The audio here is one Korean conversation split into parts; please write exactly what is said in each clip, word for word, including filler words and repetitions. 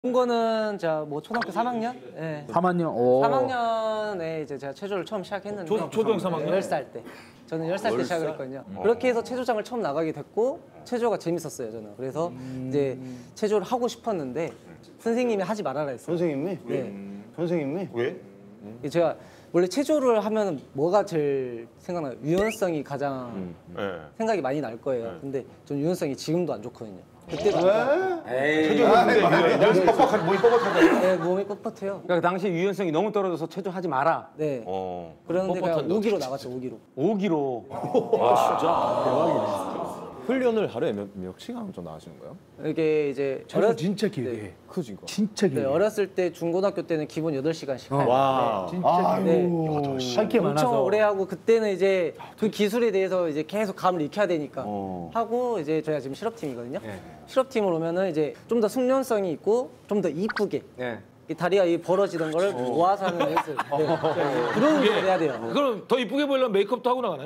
본 거는 제가 뭐 초등학교 삼 학년? 네. 삼 학년? 오. 삼 학년에 이제 제가 체조를 처음 시작했는데 초, 초등 삼 학년? 열 살 때. 저는 열 살 때 시작을 했거든요. 어. 그렇게 해서 체조장을 처음 나가게 됐고 체조가 재밌었어요, 저는. 그래서 음. 이제 체조를 하고 싶었는데 선생님이 하지 말아라 했어요. 선생님이? 네. 선생님이? 왜? 제가 원래 체조를 하면 뭐가 제일 생각나요? 유연성이 가장 네. 생각이 많이 날 거예요. 근데 전 유연성이 지금도 안 좋거든요. 그때도 안 좋고. 연습 뻑뻑하게 몸이 뻑뻑하다. 네, 몸이 뻣뻣해요. 그러니까 당시 유연성이 너무 떨어져서 체조하지 마라. 네. 어. 그런데 그냥 뻣뻣한데 오 기로 나갔죠, 오 기로. 오 기로. 훈련을 하루에 몇, 몇 시간 정도 하시는 거예요? 이게 이제 체조 진짜 길게 네. 해. 크지 이거. 진짜 길게. 네, 어렸을 때 중고등학교 때는 기본 여덟 시간씩 해요. 와. 진짜 길게. 네. 할 게 엄청 많아서. 오래 하고 그때는 이제 그 기술에 대해서 이제 계속 감을 익혀야 되니까 어. 하고 이제 저희가 지금 실업팀이거든요. 실업팀으로 오면은 이제 좀 더 숙련성이 있고 좀 더 이쁘게 네. 이 다리가 이 벌어지던 거를 모아서 하는 연습. 네. 그런 걸 해야 돼요. 그럼 더 이쁘게 보이려면 메이크업도 하고 나가나요?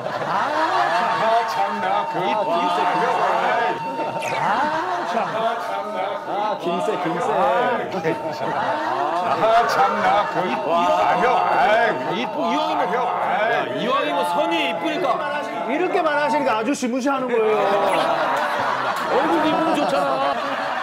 아 김새 김새. 아 참나 그 형. 이쁘 이왕이면 형. 이왕이면 선이 이쁘니까 이렇게 말하시니까 아저씨 무시하는 거예요. 얼굴 이쁘면 좋잖아.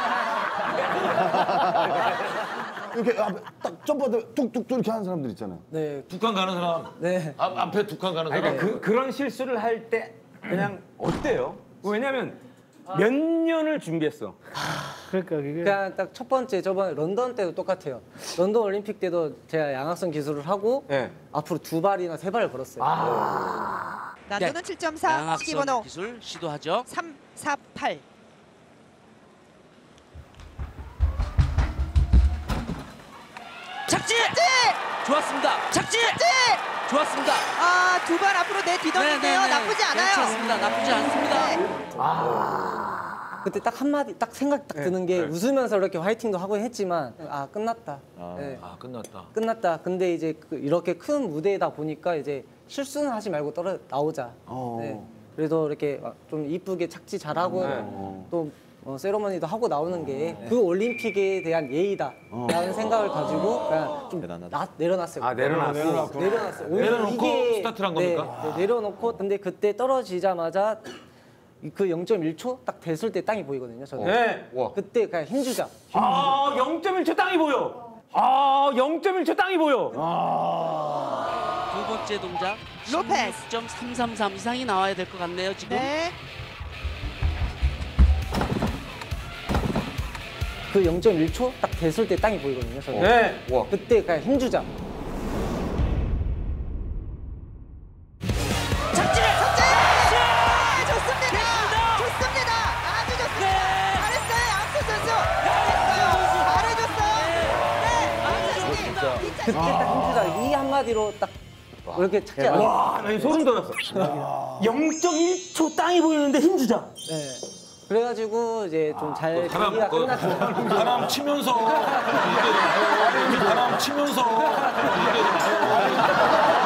이렇게 앞에 딱 점프하다 뚝뚝뚝 이렇게 하는 사람들 있잖아요. 네. 북한 가는 사람. 네. 앞 앞에 북한 가는 사람. 그러니까 그, 그런 실수를 할 때 그냥 어때요? 왜냐면 몇 년을 준비했어. 그러니까 그게 그냥 딱 첫 번째 저번 런던 때도 똑같아요. 런던 올림픽 때도 제가 양악선 기술을 하고 네. 앞으로 두 발이나 세 발을 걸었어요. 난도는 칠 점 사, 시기번호 양악선 기술 시도하죠. 삼 사 팔. 착지! 착지! 좋았습니다. 착지! 착지! 좋았습니다. 아, 두 발 앞으로 내 뒤덮는데요. 나쁘지 않아요. 괜찮습니다. 나쁘지 않습니다. 네. 그때 딱 한마디 딱 생각 딱 드는 게 웃으면서 이렇게 화이팅도 하고 했지만 아 끝났다. 네. 아 끝났다. 끝났다. 근데 이제 그 이렇게 큰 무대다 보니까 이제 실수는 하지 말고 떨어 나오자. 어. 네. 그래도 이렇게 좀 이쁘게 착지 잘하고 또 어, 세러머니도 하고 나오는 게 그 올림픽에 대한 예의다라는 생각을 가지고 그냥 좀 대단하다. 나, 내려놨어요. 아 내려놨어. 내려놨어요. 오히려 내려놓고 스타트를 한 네, 겁니까? 네, 내려놓고 근데 그때 떨어지자마자 그 영 점 일 초 딱 됐을 때 땅이 보이거든요. 저는. 네. 그때 그냥 힘주자. 아 영 점 일 초 땅이 보여. 아 영 점 일 초 땅이 보여. 두 번째 동작 로페스. 십육 점 삼삼삼 이상이 나와야 될 것 같네요. 지금. 네. 그 영 점 일 초 딱 됐을 때 땅이 보이거든요. 저는. 네. 그때 그냥 힘주자. 착지를! 착지! 네, 좋습니다. 좋습니다. 아주 좋습니다. 잘했어요, 양수 선수. 잘해줬어요. 잘해줬어요. 네, 그때 딱 힘주자. 이 한마디로 딱 이렇게 착지 안 하고. 와, 나 소름 돋았어. 영 점 일 초 땅이 보이는데 힘주자. 네. 그래가지고 이제 좀 잘 바람 경기가 그 끝났죠. 바람 치면서 바람 치면서